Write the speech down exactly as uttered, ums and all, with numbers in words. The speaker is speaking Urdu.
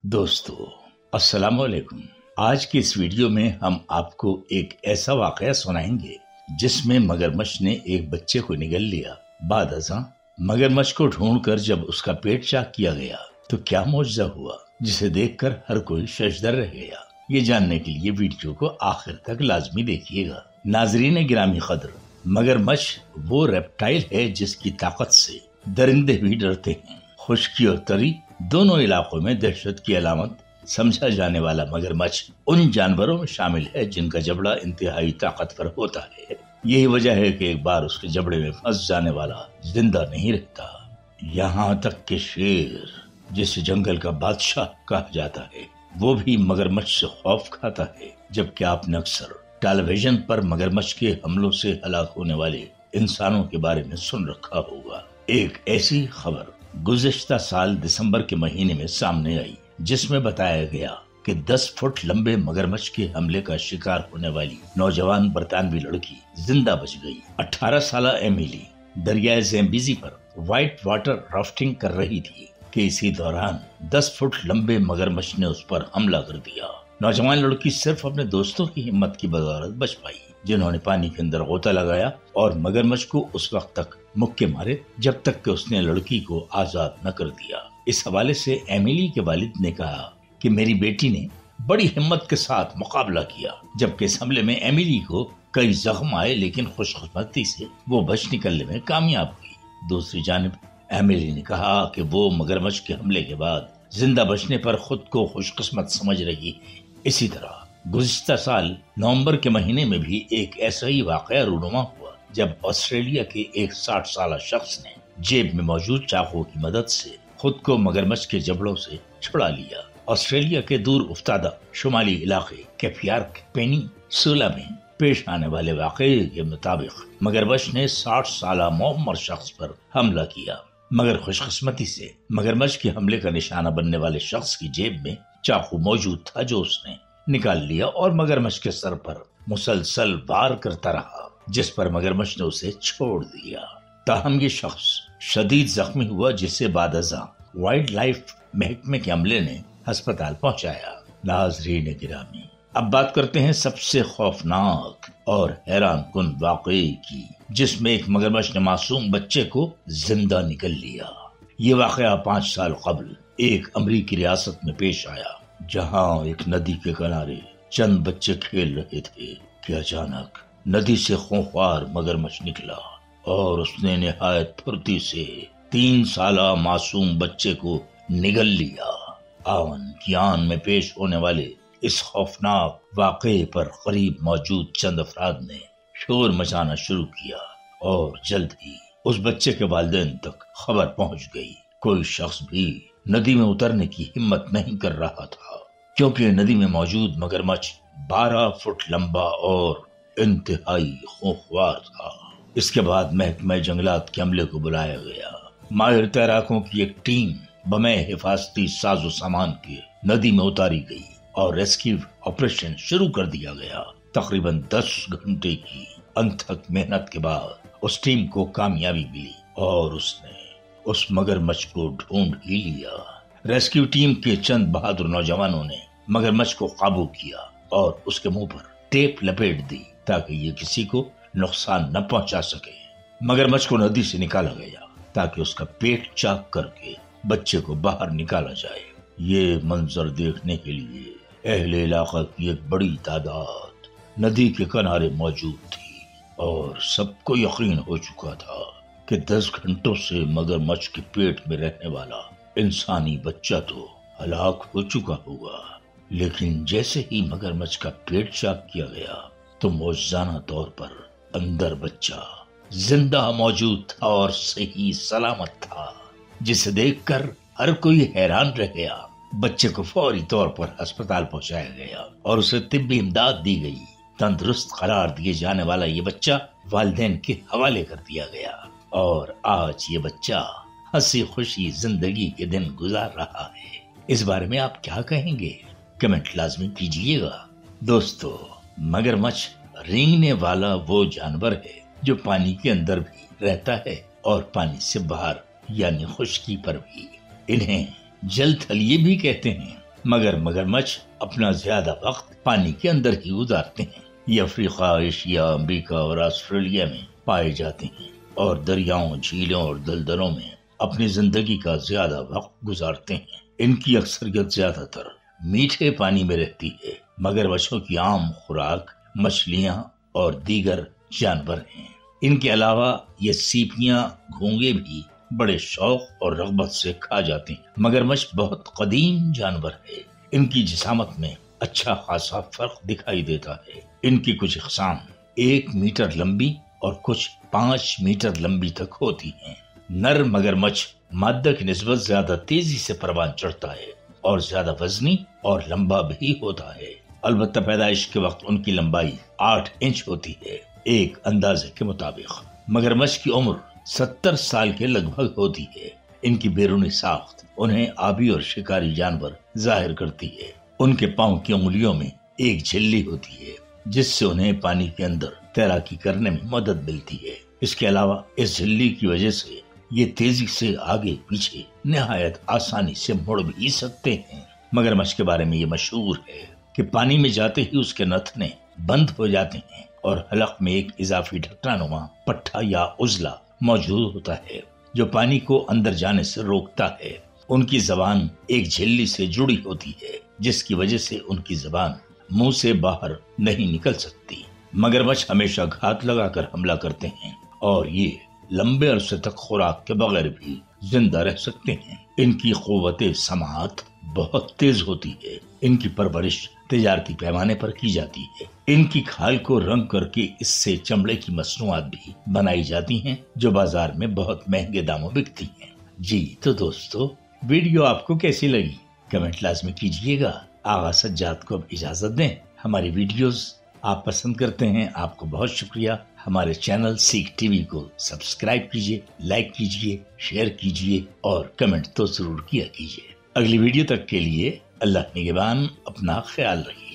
دوستو السلام علیکم۔ آج کی اس ویڈیو میں ہم آپ کو ایک ایسا واقعہ سنائیں گے جس میں مگرمچھ نے ایک بچے کو نگل لیا۔ بعد ازاں مگرمچھ کو ڈھونڈ کر جب اس کا پیٹ چاک کیا گیا تو کیا معجزہ ہوا جسے دیکھ کر ہر کوئی ششدر رہ گیا۔ یہ جاننے کے لیے ویڈیو کو آخر تک لازمی دیکھیے گا۔ ناظرین گرامی قدر، مگرمچھ وہ ریپٹائل ہے جس کی طاقت سے درندے بھی ڈرتے ہیں۔ خشکی اور تری دونوں علاقوں میں دہشت کی علامت سمجھا جانے والا مگرمچھ ان جانوروں میں شامل ہے جن کا جبڑا انتہائی طاقتور ہوتا ہے۔ یہی وجہ ہے کہ ایک بار اس کے جبڑے میں پھنس جانے والا زندہ نہیں رہتا۔ یہاں تک کہ شیر جسے جنگل کا بادشاہ کہا جاتا ہے وہ بھی مگرمچھ سے خوف کھاتا ہے۔ جبکہ آپ نے اکثر ٹیلی ویژن پر مگرمچھ کے حملوں سے ہلاک ہونے والے انسانوں کے بارے میں سن رکھا ہوگا۔ ایک ایسی خبر گزشتہ سال دسمبر کے مہینے میں سامنے آئی جس میں بتایا گیا کہ دس فٹ لمبے مگرمچھ کے حملے کا شکار ہونے والی نوجوان برطانوی لڑکی زندہ بچ گئی۔ اٹھارہ سالہ ایمیلی دریائے زیمبیزی پر وائٹ واٹر رافٹنگ کر رہی تھی کہ اسی دوران دس فٹ لمبے مگرمچھ نے اس پر حملہ کر دیا۔ نوجوان لڑکی صرف اپنے دوستوں کی ہمت کی بدولت بچ پائی جنہوں نے پانی کے اندر غوطہ لگایا اور مگرمچھ کو اس وقت تک مکے مارے جب تک کہ اس نے لڑکی کو آزاد نہ کر دیا۔ اس حوالے سے ایمیلی کے والد نے کہا کہ میری بیٹی نے بڑی ہمت کے ساتھ مقابلہ کیا۔ جبکہ اس حملے میں ایمیلی کو کئی زخم آئے لیکن خوش قسمتی سے وہ بچ نکلنے میں کامیاب ہوئی۔ دوسری جانب ایمیلی نے کہا کہ وہ مگرمچھ کے حملے کے بعد زندہ بچنے پر خود کو خوش قسمت سمجھ رہی۔ اسی طرح گزشتہ سال نومبر کے مہینے میں بھی ایک ایسا ہی واقعہ رونما ہوا جب آسٹریلیا کے ایک ساٹھ سالہ شخص نے جیب میں موجود چاقو کی مدد سے خود کو مگرمچھ کے جبڑوں سے چھڑا لیا۔ آسٹریلیا کے دور افتادہ شمالی علاقے کیپیارک پینی سولا میں پیش آنے والے واقعے کے مطابق مگرمچھ نے ساٹھ سالہ معمر شخص پر حملہ کیا، مگر خوش قسمتی سے مگرمچھ کے حملے کا نشانہ بننے والے شخص کی جیب میں چاقو موجود تھا جو اس نے نکال لیا اور مگرمچھ کے سر پر مسلسل وار کرتا رہا جس پر مگرمچھ نے اسے چھوڑ دیا۔ تاہم یہ شخص شدید زخمی ہوا جسے بعد ازاں وائلڈ لائف محکمے کے عملے نے ہسپتال پہنچایا۔ ناظرین گرامی، اب بات کرتے ہیں سب سے خوفناک اور حیران کن واقعے کی جس میں ایک مگرمچھ نے معصوم بچے کو زندہ نکل لیا۔ یہ واقعہ پانچ سال قبل ایک امریکی ریاست میں پیش آیا جہاں ایک ندی کے کنارے چند بچے کھیل رہے تھے کہ اچانک ندی سے خونخوار مگرمچھ نکلا اور اس نے نہایت پھرتی سے تین سالہ معصوم بچے کو نگل لیا۔ آون کی آن میں پیش ہونے والے اس خوفناک واقعے پر قریب موجود چند افراد نے شور مچانا شروع کیا اور جلد ہی اس بچے کے والدین تک خبر پہنچ گئی۔ کوئی شخص بھی ندی میں اترنے کی ہمت نہیں کر رہا تھا کیونکہ ندی میں موجود مگرمچھ بارہ فٹ لمبا اور انتہائی خوفناک تھا۔ اس کے بعد محکمہ جنگلات کے عملے کو بلایا گیا۔ ماہر تیراکوں کی ایک ٹیم بمے حفاظتی ساز و سامان کے ندی میں اتاری گئی اور ریسکیو آپریشن شروع کر دیا گیا۔ تقریباً دس گھنٹے کی انتھک محنت کے بعد اس ٹیم کو کامیابی ملی اور اس نے اس مگرمچھ کو ڈھونڈ ہی لیا۔ ریسکیو ٹیم کے چند بہادر نوجوانوں نے مگرمچھ کو قابو کیا اور اس کے منہ پر ٹیپ لپیٹ دی تاکہ یہ کسی کو نقصان نہ پہنچا سکے۔ مگرمچھ کو ندی سے نکالا گیا تاکہ اس کا پیٹ چاک کر کے بچے کو باہر نکالا جائے۔ یہ منظر دیکھنے کے لیے اہل علاقہ کی ایک بڑی تعداد ندی کے کنارے موجود تھی اور سب کو یقین ہو چکا تھا کہ دس گھنٹوں سے مگرمچھ کے پیٹ میں رہنے والا انسانی بچہ تو ہلاک ہو چکا ہوگا۔ لیکن جیسے ہی مگرمچھ کا پیٹ چاک کیا گیا تو معجزانہ طور پر اندر بچہ زندہ موجود تھا اور صحیح سلامت تھا، جسے دیکھ کر ہر کوئی حیران رہ گیا۔ بچے کو فوری طور پر ہسپتال پہنچایا گیا اور اسے طبی امداد دی گئی۔ تندرست قرار دیے جانے والا یہ بچہ والدین کے حوالے کر دیا گیا اور آج یہ بچہ ہنسی خوشی زندگی کے دن گزار رہا ہے۔ اس بارے میں آپ کیا کہیں گے؟ کمنٹ لازمی کیجیے گا۔ دوستو، مگرمچھ رینگنے والا وہ جانور ہے جو پانی کے اندر بھی رہتا ہے اور پانی سے باہر یعنی خشکی پر بھی۔ انہیں جل تھلیے بھی کہتے ہیں۔ مگر مگرمچھ اپنا زیادہ وقت پانی کے اندر ہی گزارتے ہیں۔ یہ افریقہ، ایشیا، امریکہ اور آسٹریلیا میں پائے جاتے ہیں اور دریاؤں، جھیلوں اور دلدلوں میں اپنی زندگی کا زیادہ وقت گزارتے ہیں۔ ان کی اکثریت زیادہ تر میٹھے پانی میں رہتی ہے۔ مگرمچھوں کی عام خوراک مچھلیاں اور دیگر جانور ہیں۔ ان کے علاوہ یہ سیپیاں، گھونگے بھی بڑے شوق اور رغبت سے کھا جاتے ہیں۔ مگرمچھ بہت قدیم جانور ہے۔ ان کی جسامت میں اچھا خاصا فرق دکھائی دیتا ہے۔ ان کی کچھ اقسام ایک میٹر لمبی اور کچھ پانچ میٹر لمبی تک ہوتی ہیں۔ نر مگرمچھ مادہ کی نسبت زیادہ تیزی سے پروان چڑھتا ہے اور زیادہ وزنی اور لمبا بھی ہوتا ہے۔ البتہ پیدائش کے وقت ان کی لمبائی آٹھ انچ ہوتی ہے۔ ایک اندازے کے مطابق مگرمچھ کی عمر ستر سال کے لگ بھگ ہوتی ہے۔ ان کی بیرونی ساخت انہیں آبی اور شکاری جانور ظاہر کرتی ہے۔ ان کے پاؤں کی انگلیوں میں ایک جھلی ہوتی ہے جس سے انہیں پانی کے اندر تیراکی کرنے میں مدد ملتی ہے۔ اس کے علاوہ اس جھلی کی وجہ سے یہ تیزی سے آگے پیچھے نہایت آسانی سے مڑ بھی سکتے ہیں۔ مگرمچھ کے بارے میں یہ مشہور ہے کہ پانی میں جاتے ہی اس کے نتھنے بند ہو جاتے ہیں اور حلق میں ایک اضافی ڈھکنا نما پٹھا یا عضلہ موجود ہوتا ہے جو پانی کو اندر جانے سے روکتا ہے۔ ان کی زبان ایک جھلی سے جڑی ہوتی ہے جس کی وجہ سے ان کی زبان منہ سے باہر نہیں نکل سکتی۔ مگرمچھ ہمیشہ گھات لگا کر حملہ کرتے ہیں اور یہ لمبے عرصے تک خوراک کے بغیر بھی زندہ رہ سکتے ہیں۔ ان کی قوت سماعت بہت تیز ہوتی ہے۔ ان کی پرورش تجارتی پیمانے پر کی جاتی ہے۔ ان کی کھال کو رنگ کر کے اس سے چمڑے کی مصنوعات بھی بنائی جاتی ہیں جو بازار میں بہت مہنگے داموں بکتی ہیں۔ جی تو دوستو، ویڈیو آپ کو کیسی لگی کمنٹ لازمی کیجئے گا۔ آغا سجاد کو اب اجازت دیں۔ ہماری ویڈیوز آپ پسند کرتے ہیں، آپ کو بہت شکریہ۔ ہمارے چینل سیکھ ٹی وی کو سبسکرائب کیجئے، لائک کیجئے، شیئر کیجئے اور کمنٹ تو ضرور کیا کیجئے۔ اگلی ویڈیو تک کے لیے اللہ نگہبان، اپنا خیال رکھیے۔